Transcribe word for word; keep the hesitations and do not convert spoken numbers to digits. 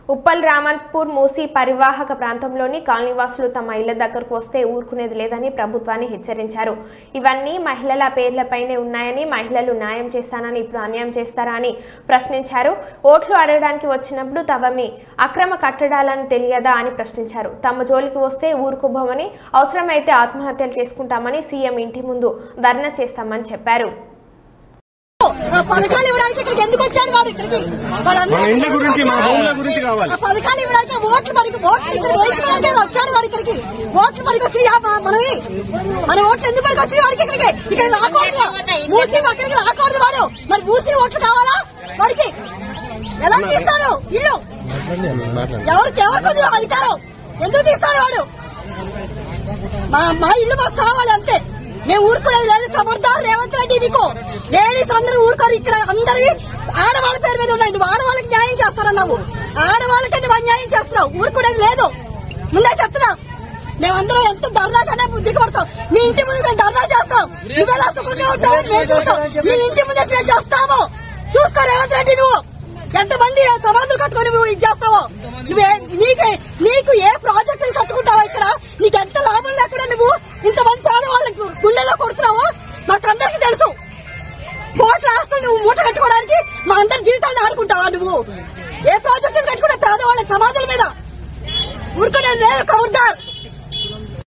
ఉప్పల్ రామంతపూర్ మూసీ పరివాహక ప్రాంతంలోని కాలనీవాసులు తమ ఇళ్ల దగ్గరకు వస్తే ఊరుకునేది లేదని ప్రభుత్వాన్ని హెచ్చరించారు. ఇవన్నీ మహిళల పేర్లపైనే ఉన్నాయని, మహిళలు న్యాయం చేస్తానని ఇప్పుడు అన్యాయం చేస్తారా అని ప్రశ్నించారు. ఓట్లు అడగడానికి వచ్చినప్పుడు తమమి అక్రమ కట్టడాలని తెలియదా అని ప్రశ్నించారు. తమ జోలికి వస్తే ఊరుకోబోమని, అవసరమైతే ఆత్మహత్యలు చేసుకుంటామని, సీఎం ఇంటి ముందు ధర్నా చేస్తామని చెప్పారు. పథకాలు ఇవ్వడానికి ఇక్కడికి ఎందుకు వచ్చాడు వాడు? ఇక్కడికి పథకాలు ఇవ్వడానికి ఓట్లు మనకి ఓట్లు ఇక్కడ వేయించడానికి వచ్చాడు వాడు. ఇక్కడికి ఓట్లు మనకి వచ్చి మనవి మన ఓట్లు ఎందుకు మనకి వచ్చి వాడికి ఇక్కడికి ఇక్కడ రాకూడదు, మూసి అక్కడికి రాకూడదు వాడు. మరి మూసి ఓట్లు కావాలా వాడికి? ఎలా తీస్తాడు ఇల్లు? ఎవరికి ఎవరికి అధికారం ఎందుకు తీస్తాడు వాడు? మా ఇల్లు మాకు కావాలి అంతే, మేము ఊరుకునేది లేదు. ఖబర్దార్ రేవంత్ రెడ్డి, మీకు లేడీస్ అందరూ ఊరుకోరు. ఇక్కడ అందరివి ఆడవాళ్ళ పేరు మీద ఉన్నాయి. నువ్వు ఆడవాళ్ళకి న్యాయం చేస్తారన్నావు, ఆడవాళ్ళకి నువ్వు అన్యాయం చేస్తున్నావు. ఊరుకునేది లేదు, ముందే చెప్తున్నా. మేమందరం ఎంత ధర్నా కన్నా దిగబడతాం. మీ ఇంటి ముందు మేము ధర్నా చేస్తాం. నువ్వెలా సుఖంగా ఉంటావు మేము చూస్తాం. మీ ఇంటి ముందే మేము చేస్తాము. చూసుకో రేవంత్ రెడ్డి, నువ్వు ఎంతమంది సమాధులు కట్టుకుని నువ్వు ఇది చేస్తావో, నువ్వే నీకే నీకు ఏ ప్రాజెక్టులు కట్టుకుంటావో, ఇక్కడ నీకు ఎంత లాభం లేకుండా నువ్వు ఇంతమంది పేదవాళ్ళకి గుండెల్లో కొడుతున్నావో మాకందరికి తెలుసు. కోట్ల ఆస్తులు నువ్వు మూట కట్టుకోవడానికి మా అందరి జీవితాన్ని ఆడుకుంటావా? నువ్వు ఏ ప్రాజెక్టులు కట్టుకుంటే పేదవాళ్ళకి సమాధుల మీద ఊరుకునేది లేదు. ఖబర్దార్.